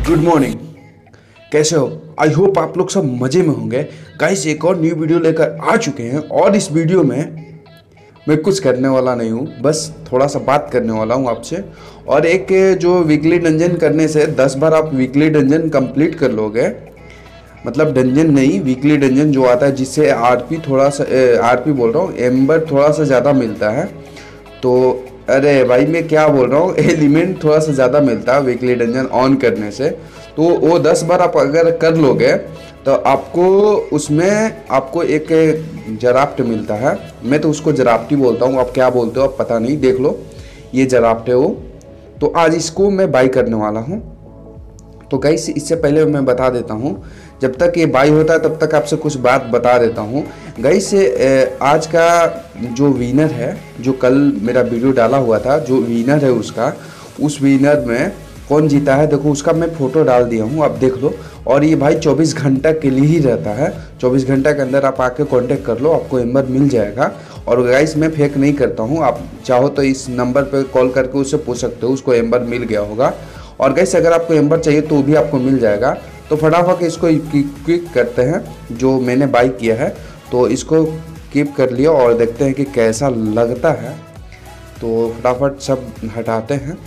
Good morning. कैसे हो? I hope आप लोग सब मज़े में होंगे। गाइस एक और न्यू वीडियो लेकर आ चुके हैं और इस वीडियो में मैं कुछ करने वाला नहीं हूँ, बस थोड़ा सा बात करने वाला हूँ आपसे। और एक जो वीकली डंजन करने से 10 बार आप वीकली डंजन कंप्लीट कर लोगे, मतलब डंजन नहीं, वीकली डंजन जो आता है जिससे आरपी थोड़ा सा आरपी बोल रहा हूँ, एम्बर थोड़ा सा ज़्यादा मिलता है। तो अरे भाई मैं क्या बोल रहा हूँ, एलिमेंट थोड़ा सा ज़्यादा मिलता है वीकली डंजन ऑन करने से। तो वो 10 बार आप अगर कर लोगे तो आपको उसमें आपको एक जराफ्ट मिलता है। मैं तो उसको जराफ्टी बोलता हूँ, आप क्या बोलते हो आप पता नहीं, देख लो ये जराफ्ट है वो। तो आज इसको मैं बाई करने वाला हूँ। तो गाइस इससे पहले मैं बता देता हूँ, जब तक ये बाई होता है तब तक आपसे कुछ बात बता देता हूँ। गाइस आज का जो विनर है, जो कल मेरा वीडियो डाला हुआ था, जो विनर है उसका, उस विनर में कौन जीता है देखो, उसका मैं फ़ोटो डाल दिया हूँ, आप देख लो। और ये भाई 24 घंटा के लिए ही रहता है। 24 घंटा के अंदर आप आके कांटेक्ट कर लो, आपको एम्बर मिल जाएगा। और गाइस मैं फेक नहीं करता हूँ, आप चाहो तो इस नंबर पर कॉल करके उससे पूछ सकते हो, उसको एम्बर मिल गया होगा। और गाइस अगर आपको एम्बर चाहिए तो भी आपको मिल जाएगा। तो फटाफट इसको क्विक करते हैं, जो मैंने बाई किया है तो इसको कीप कर लिया और देखते हैं कि कैसा लगता है। तो फटाफट सब हटाते हैं।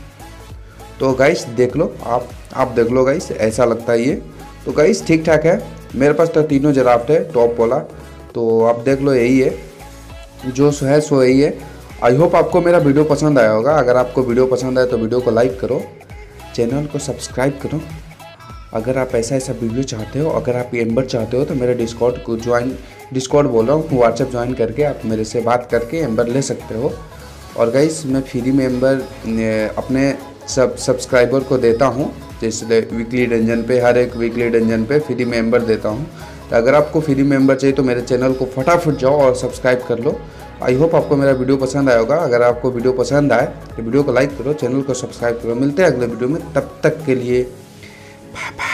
तो गाइस देख लो, आप देख लो गाइस, ऐसा लगता है ये। तो गाइस ठीक ठाक है, मेरे पास तो तीनों जराफ्ट है टॉप वाला। तो आप देख लो, यही है जो है सो यही है। आई होप आपको मेरा वीडियो पसंद आया होगा। अगर आपको वीडियो पसंद आए तो वीडियो को लाइक करो, चैनल को सब्सक्राइब करो। अगर आप ऐसा वीडियो चाहते हो, अगर आप एम्बर चाहते हो तो मेरे डिस्कॉर्ड को डिस्कॉर्ड बोल रहा हूँ, व्हाट्सएप ज्वाइन करके आप मेरे से बात करके एम्बर ले सकते हो। और गाइस मैं फ्री में एम्बर अपने सब सब्सक्राइबर को देता हूँ, जैसे वीकली डंजन पे, हर एक वीकली डंजन पे फ्री में एम्बर देता हूँ। तो अगर आपको फ्री में एम्बर चाहिए तो मेरे चैनल को फटाफट जाओ और सब्सक्राइब कर लो। आई होप आपको मेरा वीडियो पसंद आया होगा। अगर आपको वीडियो पसंद आए तो वीडियो को लाइक करो, चैनल को सब्सक्राइब करो। मिलते हैं अगले वीडियो में, तब तक के लिए बाय बाय।